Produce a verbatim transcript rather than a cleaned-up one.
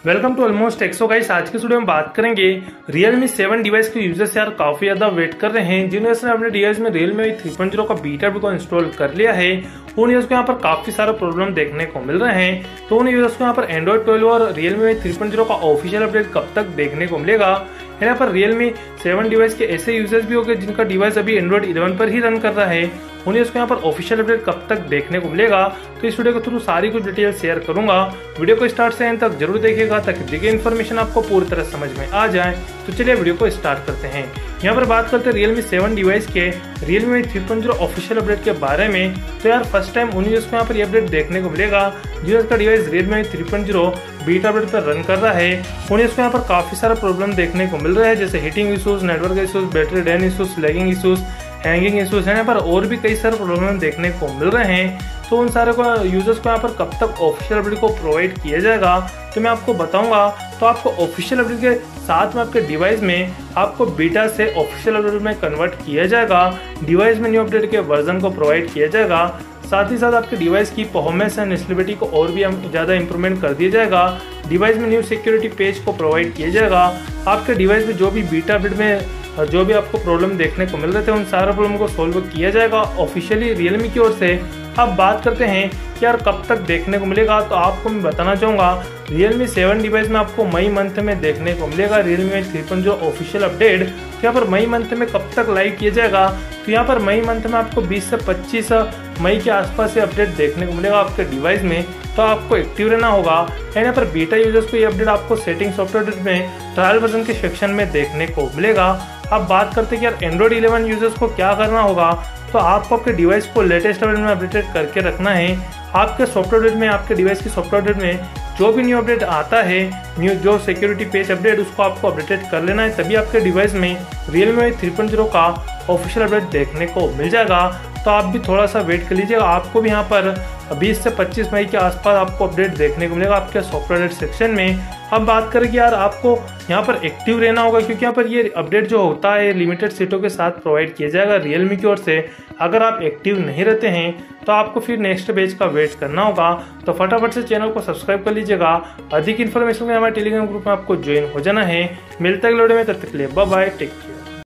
Welcome to almost techso guys. आज के video में बात करेंगे Realme सेवन डिवाइस के यूजर्स यार काफी ज्यादा वेट कर रहे हैं। जिन यूजर्स ने अपने डिवाइस में Realme थ्री पॉइंट ज़ीरो का बीटा को इंस्टॉल कर लिया है उन यूजर्स को यहाँ पर काफी सारा प्रॉब्लम देखने को मिल रहे हैं। तो उन यूजर्स को यहाँ पर एंड्रॉइड ट्वेल्व और Realme थ्री पॉइंट ज़ीरो का ऑफिशियल अपडेट कब तक देखने को मिलेगा। यहाँ पर Realme सेवन डिवाइस के ऐसे यूजर्स भी होंगे जिनका डिवाइस अभी एंड्रॉइड इलेवन पर ही रन कर रहा है, उन्हें इसको यहाँ पर ऑफिशियल अपडेट कब तक देखने को मिलेगा। तो इस वीडियो के थ्रू सारी कुछ डिटेल शेयर करूंगा। वीडियो को स्टार्ट से एंड तक जरूर देखिएगा ताकि दी गई इन्फॉर्मेशन आपको पूरी तरह समझ में आ जाए। तो चलिए वीडियो को स्टार्ट करते हैं। यहाँ पर बात करते हैं Realme सेवन डिवाइस के Realme three point zero official update के बारे में। तो यार फर्स्ट टाइम उन यूजर्स को यहाँ पर ये अपडेट देखने को मिलेगा जिसका device Realme three point zero beta update पर रन कर रहा है। उन्हें इसको यहाँ पर काफी सारा प्रॉब्लम देखने को मिल रहा है, जैसे heating issues, network issues, battery drain issues, lagging issues, hanging issues है। यहाँ पर और भी कई सारे प्रॉब्लम देखने को मिल रहे हैं। तो उन सारे को यूजर्स को यहाँ पर कब तक ऑफिशियल अपडेट को प्रोवाइड किया जाएगा तो मैं आपको बताऊंगा। तो आपको ऑफिशियल अपडेट के साथ में आपके डिवाइस में आपको बीटा से ऑफिशियल अपडेट में कन्वर्ट किया जाएगा। डिवाइस में न्यू अपडेट के वर्जन को प्रोवाइड किया जाएगा। साथ ही साथ आपके डिवाइस की परफॉर्मेंस एंड स्टेबिलिटी को और भी ज़्यादा इंप्रूवमेंट कर दिया जाएगा। डिवाइस में न्यू सिक्योरिटी पेज को प्रोवाइड किया जाएगा। आपके डिवाइस में जो भी बीटा अपडेट में जो भी आपको प्रॉब्लम देखने को मिल रहे थे उन सारे प्रॉब्लम को सॉल्व किया जाएगा ऑफिशियली Realme की ओर से। अब बात करते हैं कि यार कब तक देखने को मिलेगा। तो आपको मैं बताना चाहूँगा Realme सेवन डिवाइस में आपको मई मंथ में देखने को मिलेगा Realme three point zero official update. तो यहाँ पर मई मंथ में कब तक लाइव किया जाएगा तो यहाँ पर मई मंथ में आपको बीस से पच्चीस मई के आसपास ये अपडेट देखने को मिलेगा आपके डिवाइस में। तो आपको एक्टिव रहना होगा। एंड यहाँ पर बीटा यूजर्स को ये अपडेट आपको सेटिंग सॉफ्टवेयर में ट्रायल वर्जन के सेक्शन में देखने को मिलेगा। अब बात करते हैं कि यार एंड्रॉइड इलेवन यूजर्स को क्या करना होगा। तो आपको आपके डिवाइस को लेटेस्ट अपडेट में अपडेट करके रखना है। आपके सॉफ्टवेयर अपडेट में आपके डिवाइस की सॉफ्टवेयर अपडेट में जो भी न्यू अपडेट आता है, न्यू जो सिक्योरिटी पेज अपडेट, उसको आपको अपडेटेड कर लेना है, तभी आपके डिवाइस में Realme थ्री पॉइंट ज़ीरो का ऑफिशियल अपडेट देखने को मिल जाएगा। तो आप भी थोड़ा सा वेट कर लीजिएगा। आपको भी यहाँ पर बीस से पच्चीस मई के आसपास आपको अपडेट देखने को मिलेगा आपके सॉफ्टवेयर अपडेट सेक्शन में। अब बात करें कि यार आपको यहाँ पर एक्टिव रहना होगा, क्योंकि यहाँ पर ये अपडेट जो होता है लिमिटेड सीटों के साथ प्रोवाइड किया जाएगा Realme की ओर से। अगर आप एक्टिव नहीं रहते हैं तो आपको फिर नेक्स्ट बैच का वेट करना होगा। तो फटाफट से चैनल को सब्सक्राइब कर लीजिएगा। अधिक इन्फॉर्मेशन के हमारे टेलीग्राम ग्रुप में आपको ज्वाइन हो जाना है। मिलते हैं अगले वीडियो में, तब तक के लिए बाय बाय, टेक केयर।